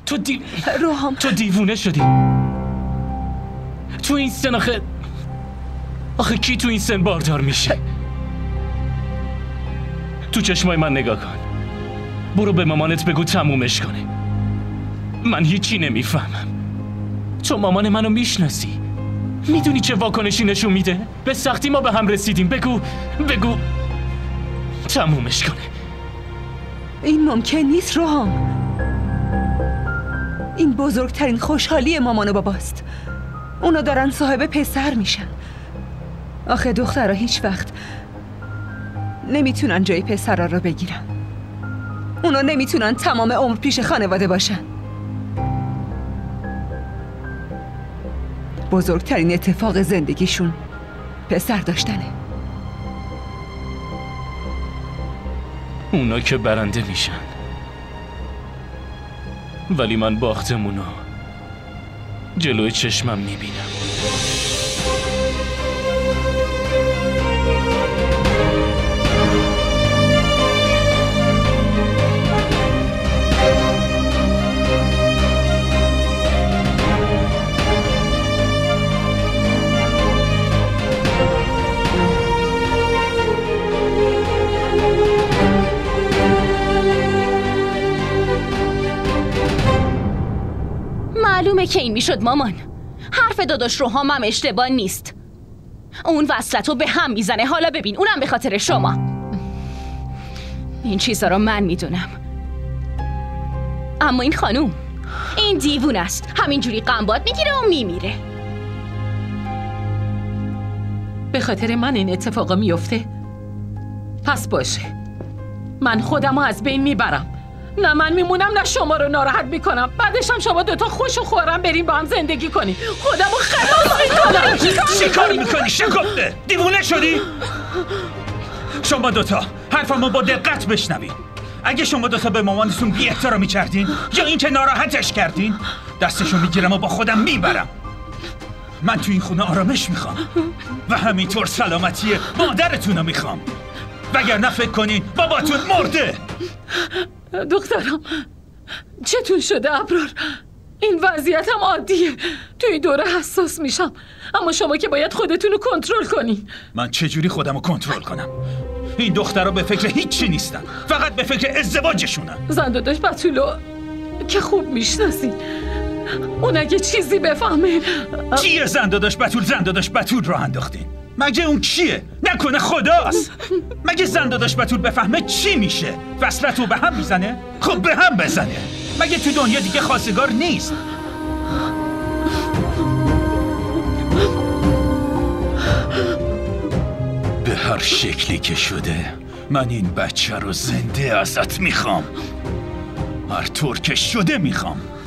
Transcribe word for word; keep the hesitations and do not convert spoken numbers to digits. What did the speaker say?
تو دی... روحام تو دیوونه شدی. تو این سن آخه آخه کی تو این سن باردار میشه؟ تو چشمای من نگاه کن. برو به مامانت بگو تمومش کنه. من هیچی نمیفهمم. تو مامان منو میشناسی. میدونی چه واکنشی نشون میده؟ به سختی ما به هم رسیدیم. بگو بگو تمومش کنه. این ممکن نیست روحام. این بزرگترین خوشحالی مامان و باباست. اونا دارن صاحب پسر میشن. آخه دخترها هیچ وقت نمیتونن جای پسرها رو بگیرن. اونا نمیتونن تمام عمر پیش خانواده باشن. بزرگترین اتفاق زندگیشون پسر داشتنه. اونا که برنده میشن، ولی من باختمونو جلوی چشمم میبینم. معلومه که این میشد مامان. حرف داداش روحام هم اشتباه نیست. اون وصلتو به هم میزنه. حالا ببین اونم به خاطر شما. این چیزا رو من میدونم، اما این خانوم این دیوون است. همینجوری قنبات میگیره و میمیره. به خاطر من این اتفاقا میفته؟ پس باشه، من خودمو از بین میبرم. نه من میمونم نه شما رو ناراحت میکنم. بعدش هم شما دوتا خوش و خورم بریم با هم زندگی کنی. خودمو خلاص میکنم. چی کار میکنی شکفته؟ دیوونه شدی؟ شما دوتا حرفمو با دقت بشنوید. اگه شما دوتا به مامانتون بی احترامی کردین یا اینکه ناراحتش کردین، دستشو میگیرم و با خودم میبرم. من تو این خونه آرامش میخوام و همینطور سلامتی مادرتون رو میخوام، وگرنه فکر کنین باباتون مرده. دخترم چتون شده ابرار؟ این وضعیتم عادیه. تو این دوره حساس میشم، اما شما که باید خودتون رو کنترل کنین. من چجوری خودم رو کنترل کنم؟ این دخترها به فکر هیچی نیستن، فقط به فکر ازدواجشونن. زنداداش بتولو که خوب میشناسی، اون اگه چیزی بفهمه. چیه زنداداش بتول؟ زنداداش بتول رو انداختین. مگه اون کیه؟ نکنه خداست؟ مگه زنداداش بتول بفهمه چی میشه؟ وصلتو به هم میزنه؟ خب به هم بزنه. مگه تو دنیا دیگه خواستگار نیست؟ به هر شکلی که شده من این بچه رو زنده ازت میخوام. هر طور که شده میخوام.